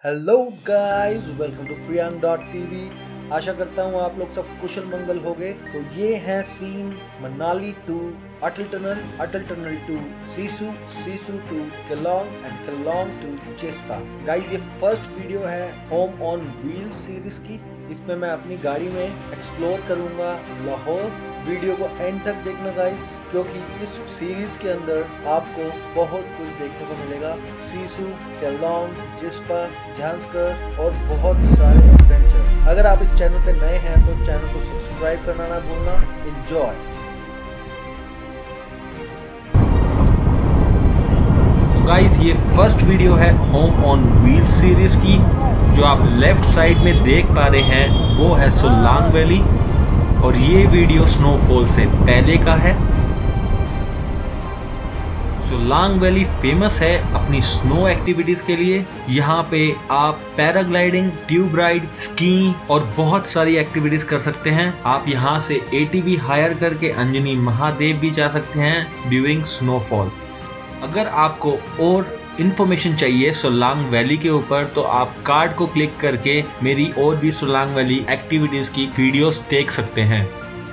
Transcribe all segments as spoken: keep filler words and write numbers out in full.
Hello guys, welcome to Priyank dot TV. आशा करता हूँ आप लोग सब कुशल मंगल होंगे। तो ये है scene Manali to Atal tunnel, Atal tunnel to Sisu, Sisu to Keylong and Keylong to Chespa. Guys, ये फर्स्ट वीडियो है होम ऑन व्हील सीरीज की। इसमें मैं अपनी गाड़ी में एक्सप्लोर करूंगा लाहौर। वीडियो को एंड तक देखना गाइस, क्योंकि इस सीरीज के अंदर आपको बहुत कुछ देखने को मिलेगा। सिसु, केलोंग, चेस्पा, झांसकर और बहुत सारे एडवेंचर। अगर आप इस चैनल पे नए हैं तो चैनल को सब्सक्राइब करना ना भूलना। एंजॉय। गाइस, ये फर्स्ट वीडियो है होम ऑन व्हील सीरीज की। जो आप लेफ्ट साइड में देख पा रहे हैं वो है सोलांग वैली, और ये वीडियो स्नोफॉल से पहले का है। सोलांग वैली फेमस है अपनी स्नो एक्टिविटीज के लिए। यहाँ पे आप पैराग्लाइडिंग, ट्यूब राइड, स्कीइंग और बहुत सारी एक्टिविटीज कर सकते हैं। आप यहाँ से एटीवी हायर करके अंजनी महादेव भी जा सकते हैं ड्यूरिंग स्नोफॉल। अगर आपको और इन्फॉर्मेशन चाहिए सोलांग वैली के ऊपर तो आप कार्ड को क्लिक करके मेरी और भी सोलांग वैली एक्टिविटीज की वीडियोस देख सकते हैं।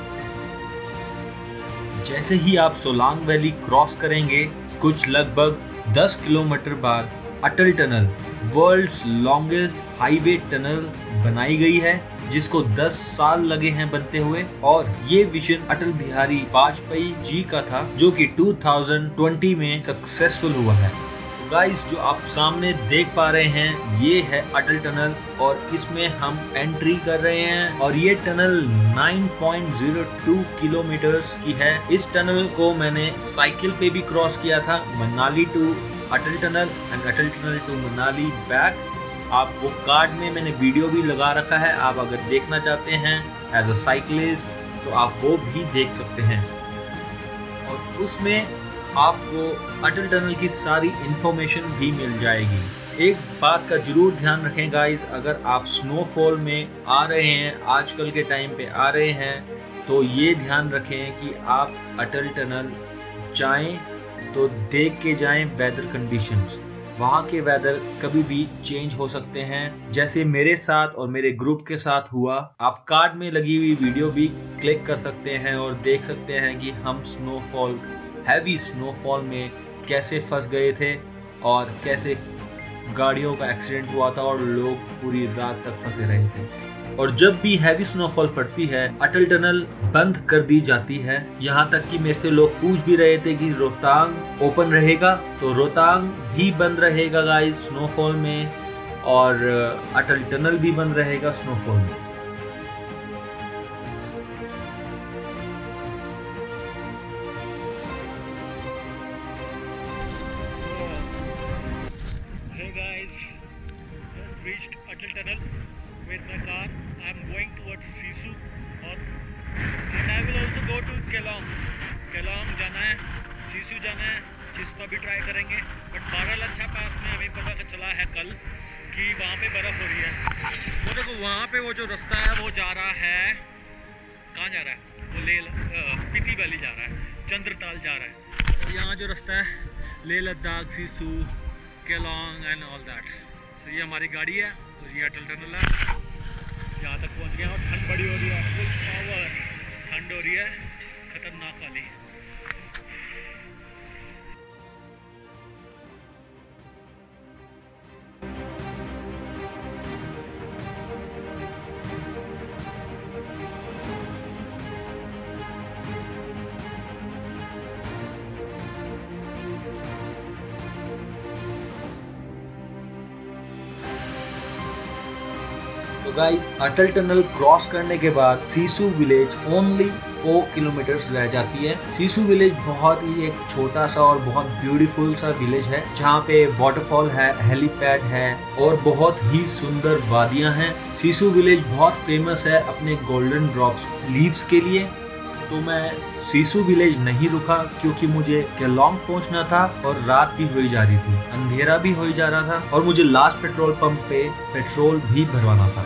जैसे ही आप सोलांग वैली क्रॉस करेंगे, कुछ लगभग दस किलोमीटर बाद Atal tunnel, world's longest highway tunnel बनाई गई है, जिसको दस साल लगे हैं बनते हुए। और ये विजन अटल बिहारी वाजपेयी जी का था, जो कि दो हज़ार बीस में सक्सेसफुल हुआ है। गाइस, जो आप सामने देख पा रहे हैं ये है अटल टनल, और इसमें हम एंट्री कर रहे हैं। और ये टनल नौ पॉइंट ज़ीरो दो किलोमीटर्स की है। इस टनल को मैंने साइकिल पे भी क्रॉस किया था, Manali to Atal tunnel and Atal tunnel to Manali back. आप वो कार्ड में मैंने वीडियो भी लगा रखा है, आप अगर देखना चाहते हैं एज अ साइकिलिस्ट तो आप वो भी देख सकते हैं। और उसमें आपको अटल टनल की सारी इंफॉर्मेशन भी मिल जाएगी। एक बात का जरूर ध्यान रखें गाइस, अगर आप स्नोफॉल में आ रहे हैं, आजकल के टाइम पे आ रहे हैं, तो ये ध्यान रखें कि आप अटल टनल जाएं तो देख के जाएं वेदर कंडीशंस। वहाँ के वेदर कभी भी चेंज हो सकते हैं, जैसे मेरे साथ और मेरे ग्रुप के साथ हुआ। आप कार्ड में लगी हुई वीडियो भी क्लिक कर सकते हैं और देख सकते हैं कि हम स्नोफॉल, हैवी स्नोफॉल में कैसे फंस गए थे और कैसे गाड़ियों का एक्सीडेंट हुआ था और लोग पूरी रात तक फंसे रहे थे। और जब भी हैवी स्नोफॉल पड़ती है, अटल टनल बंद कर दी जाती है। यहाँ तक कि मेरे से लोग पूछ भी रहे थे कि रोहतांग ओपन रहेगा, तो रोहतांग भी बंद रहेगा गाइस स्नोफॉल में, और अटल टनल भी बंद रहेगा स्नोफॉल में। Reached Atal Tunnel with my car. I am going towards Sisu, और and I will also go to Keloंग. Keloंग जाना है, Sisu जाना है, चेस्पा भी ट्राई करेंगे। बट बारह अच्छा पास में हमें पता चला है कल कि वहाँ पे बर्फ़ हो रही है। वो देखो वहाँ पे वो जो रास्ता है वो जा रहा है, कहाँ जा रहा है? वो ले स्पीति वैली जा रहा है, चंद्रताल जा रहा है। और यहाँ जो रास्ता है Leh Ladakh, Sissu, Keylong and all that. तो ये हमारी गाड़ी है और ये अटल टनल है। यहाँ तक पहुँच गए और ठंड बड़ी हो रही है, फुल पावर ठंड हो रही है, खतरनाक वाली। तो गाइस, अटल टनल क्रॉस करने के बाद Sissu village only four kilometres रह जाती है। सिसु विलेज बहुत ही एक छोटा सा और बहुत ब्यूटीफुल सा विलेज है, जहाँ पे वाटरफॉल है, हेलीपैड है और बहुत ही सुंदर वादियाँ हैं। सिसु विलेज बहुत फेमस है अपने गोल्डन ड्रॉप्स लीव्स के लिए। तो मैं सिसु विलेज नहीं रुका क्योंकि मुझे केलोंग पहुंचना था और रात भी हुई जा रही थी, अंधेरा भी हो जा रहा था, और मुझे लास्ट पेट्रोल पंप पे पेट्रोल भी भरवाना था।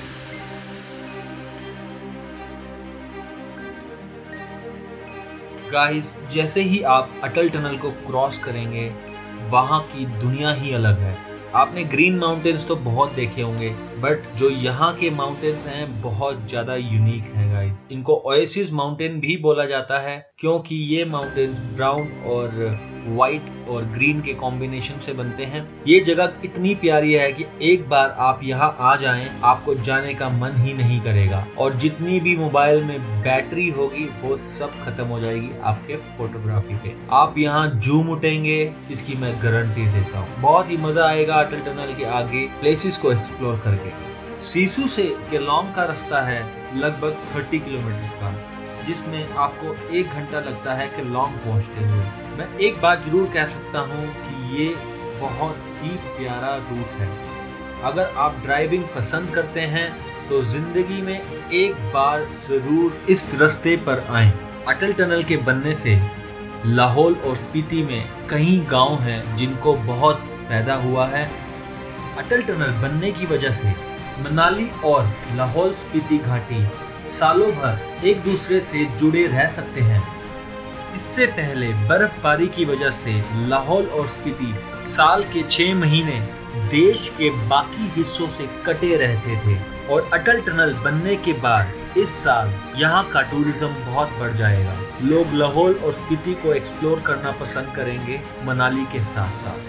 गाइस, जैसे ही आप अटल टनल को क्रॉस करेंगे, वहाँ की दुनिया ही अलग है। आपने ग्रीन माउंटेन्स तो बहुत देखे होंगे, बट जो यहाँ के माउंटेन्स हैं बहुत ज्यादा यूनिक है गाइस। इनको ओएसिस माउंटेन भी बोला जाता है क्योंकि ये माउंटेन्स ब्राउन और व्हाइट और ग्रीन के कॉम्बिनेशन से बनते हैं। ये जगह इतनी प्यारी है कि एक बार आप यहाँ आ जाएं, आपको जाने का मन ही नहीं करेगा, और जितनी भी मोबाइल में बैटरी होगी वो सब खत्म हो जाएगी आपके फोटोग्राफी पे। आप यहाँ झूम उठेंगे, इसकी मैं गारंटी देता हूँ। बहुत ही मजा आएगा अटल टनल के आगे प्लेसेस को एक्सप्लोर करके। सीसू से केलोंग का रास्ता है लगभग तीस किलोमीटर का, जिसमें आपको एक घंटा लगता है केलोंग पहुंचते हुए। मैं एक बात जरूर कह सकता हूं कि ये बहुत ही प्यारा रूट है। अगर आप ड्राइविंग पसंद करते हैं तो जिंदगी में एक बार जरूर इस रास्ते पर आएं। अटल टनल के बनने से लाहौल और स्पीति में कई गांव हैं जिनको बहुत फायदा हुआ है। अटल टनल बनने की वजह से मनाली और लाहौल स्पीति घाटी सालों भर एक दूसरे से जुड़े रह सकते हैं। इससे पहले बर्फबारी की वजह से लाहौल और स्पीति साल के छह महीने देश के बाकी हिस्सों से कटे रहते थे, और अटल टनल बनने के बाद इस साल यहाँ का टूरिज्म बहुत बढ़ जाएगा। लोग लाहौल और स्पीति को एक्सप्लोर करना पसंद करेंगे मनाली के साथ साथ।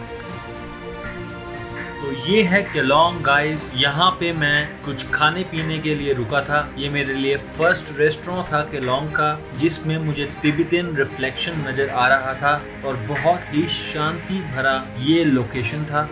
तो ये है केलोंग गाइस। यहाँ पे मैं कुछ खाने पीने के लिए रुका था। ये मेरे लिए फर्स्ट रेस्टोरेंट था केलोंग का, जिसमें मुझे तिब्बतन रिफ्लेक्शन नजर आ रहा था और बहुत ही शांति भरा ये लोकेशन था।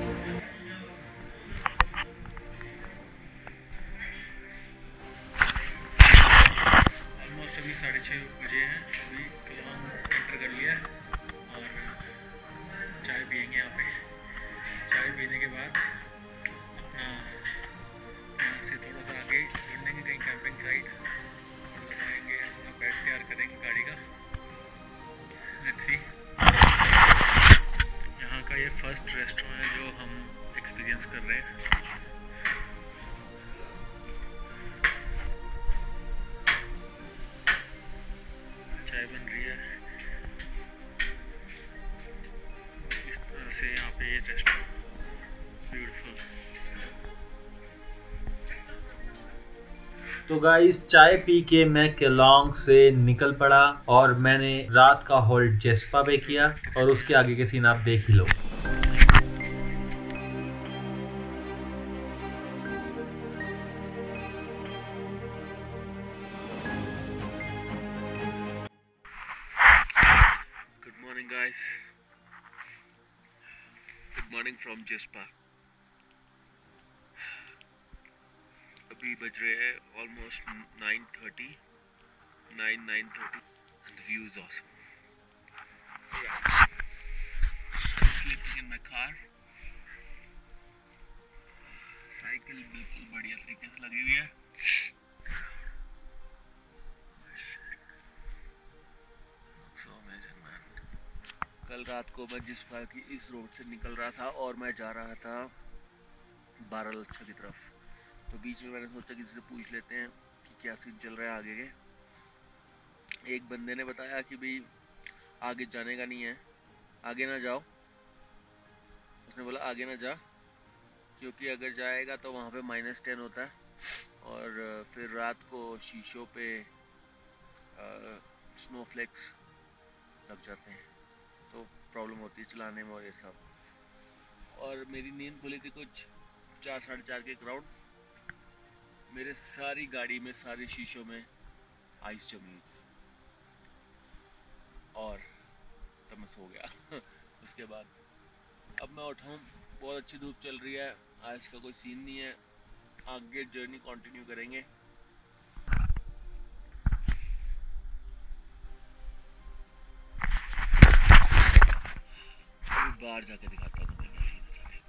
ऑलमोस्ट अभी साढ़े छः बजे हैं। अभी केलोंग एंटर कर लिया है और चाय पियेंगे यहाँ पे। चाय पीने के बाद अपना यहाँ से थोड़ा सा आगे ढूंढेंगे कहीं कैंपिंग साइट, लगाएंगे अपना बेड तैयार करेंगे गाड़ी का। Let's see. यहाँ का ये फर्स्ट रेस्टोरेंट है जो हम एक्सपीरियंस कर रहे हैं। चाय बन रही है इस तरह से। यहाँ पे ये रेस्टोरेंट ब्यूटीफुल। तो गाइस चाय पी के मैं केलोंग से निकल पड़ा और मैंने रात का होल्ड जेस्पा पे किया, और उसके आगे के सीन आप देख ही लो। Good morning guys, good morning from Jispa. अभी बज रहे हैं almost nine thirty, nine nine thirty and the view is awesome. Sleeping in my car. Cycle बिल्कुल बढ़िया तरीके से लगी हुई है। So amazing man। कल रात को मैं जिस्पा की इस रोड से निकल रहा था और मैं जा रहा था बारालच्छा की तरफ। तो बीच में मैंने सोचा किसी से पूछ लेते हैं कि क्या सीन चल रहा है आगे के। एक बंदे ने बताया कि भाई आगे जाने का नहीं है, आगे ना जाओ। उसने बोला आगे ना जा, क्योंकि अगर जाएगा तो वहाँ पे माइनस टेन होता है और फिर रात को शीशों पे स्नोफ्लेक्स लग जाते हैं, तो प्रॉब्लम होती है चलाने में और ये सब। और मेरी नींद खुली थी कुछ चार साढ़े चार के क्राउड। मेरे सारी गाड़ी में सारे शीशों में आइस जमी हुई थी और तब मैं सो गया। उसके बाद अब मैं उठा हूँ, बहुत अच्छी धूप चल रही है, आइस का कोई सीन नहीं है। आगे जर्नी कंटिन्यू करेंगे। बाहर जाके दिखाता हूँ तुम्हें क्या सीन है सारे।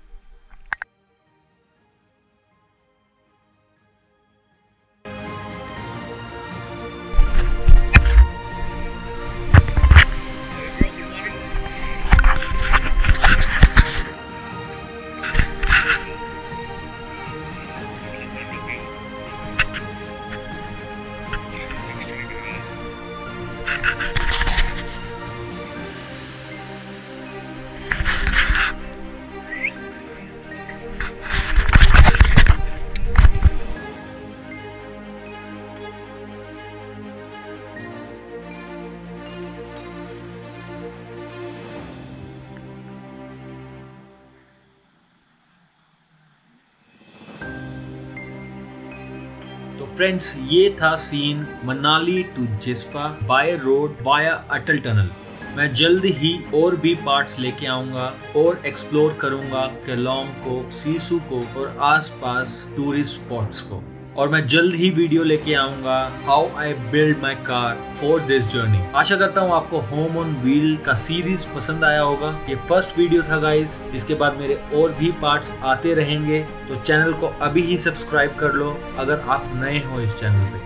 फ्रेंड्स, ये था scene Manali to Jispa by road via Atal tunnel. मैं जल्द ही और भी पार्ट्स लेके आऊंगा और एक्सप्लोर करूंगा केलोंग को, सिसु को और आसपास टूरिस्ट स्पॉट्स को। और मैं जल्द ही वीडियो लेके आऊंगा how I build my car for this journey. आशा करता हूँ आपको होम ऑन व्हील का सीरीज पसंद आया होगा। ये फर्स्ट वीडियो था गाइस, इसके बाद मेरे और भी पार्ट्स आते रहेंगे, तो चैनल को अभी ही सब्सक्राइब कर लो अगर आप नए हो इस चैनल पे।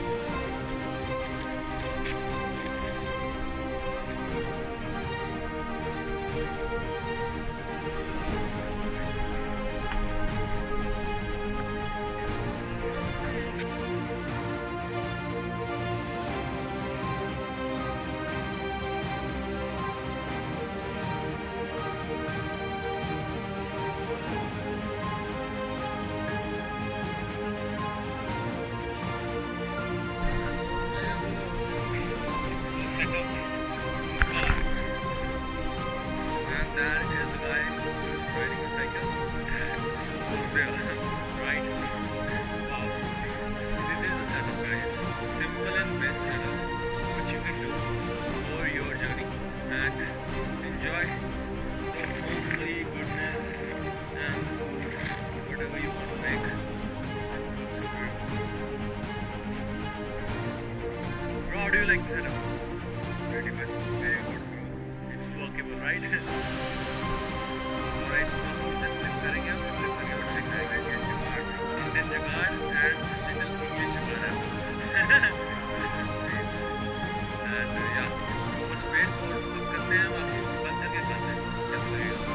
How do you like the setup? Pretty much, very good. It's workable, right? Alright, so हम जब flip करेंगे, हम flip करेंगे और दिखाएगा कि जुगाड़, Indian जुगाड़ and little English जुगाड़ है। And yeah, कुछ space और flip करते हैं, बाकी बंद करके करते हैं, जब लगेगा।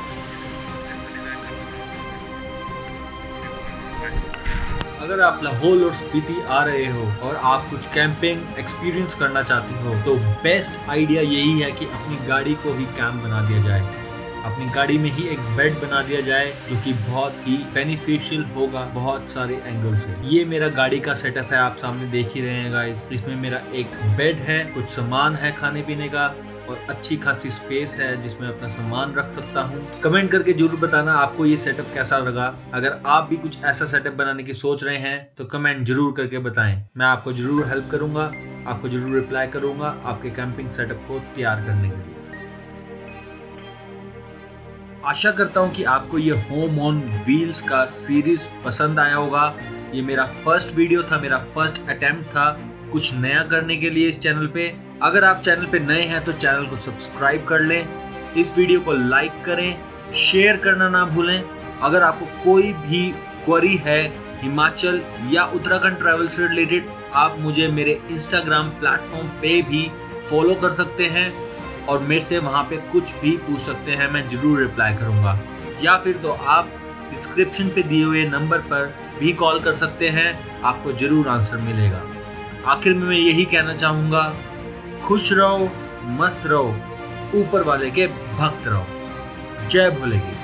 अगर आप लाहौल और स्पीति आ रहे हो और आप कुछ कैंपिंग एक्सपीरियंस करना चाहते हो, तो बेस्ट आइडिया यही है कि अपनी गाड़ी को ही कैंप बना दिया जाए। अपनी गाड़ी में ही एक बेड बना दिया जाए, जो कि बहुत ही बेनिफिशियल होगा बहुत सारे एंगल से। ये मेरा गाड़ी का सेटअप है, आप सामने देख ही रहे हैं गाइस। इसमें मेरा एक बेड है, कुछ सामान है खाने पीने का और अच्छी खासी स्पेस है जिसमें अपना सामान रख सकता हूँ। कमेंट करके जरूर बताना आपको ये सेटअप कैसा लगा। अगर आप भी कुछ ऐसा सेटअप बनाने की सोच रहे हैं तो कमेंट जरूर करके बताएं। मैं आपको जरूर हेल्प करूंगा, आपको जरूर रिप्लाई करूंगा आपके कैंपिंग सेटअप को तैयार करने के लिए। आशा करता हूँ कि आपको ये होम ऑन व्हील्स का सीरीज पसंद आया होगा। ये मेरा फर्स्ट वीडियो था, मेरा फर्स्ट अटेम्प्ट था कुछ नया करने के लिए इस चैनल पे। अगर आप चैनल पे नए हैं तो चैनल को सब्सक्राइब कर लें, इस वीडियो को लाइक करें, शेयर करना ना भूलें। अगर आपको कोई भी क्वेरी है हिमाचल या उत्तराखंड ट्रैवल से रिलेटेड, आप मुझे मेरे इंस्टाग्राम प्लेटफॉर्म पे भी फॉलो कर सकते हैं और मेरे से वहां पे कुछ भी पूछ सकते हैं, मैं जरूर रिप्लाई करूंगा। या फिर तो आप डिस्क्रिप्शन पे दिए हुए नंबर पर भी कॉल कर सकते हैं, आपको जरूर आंसर मिलेगा। आखिर में मैं यही कहना चाहूंगा, खुश रहो, मस्त रहो, ऊपर वाले के भक्त रहो। जय भोले की।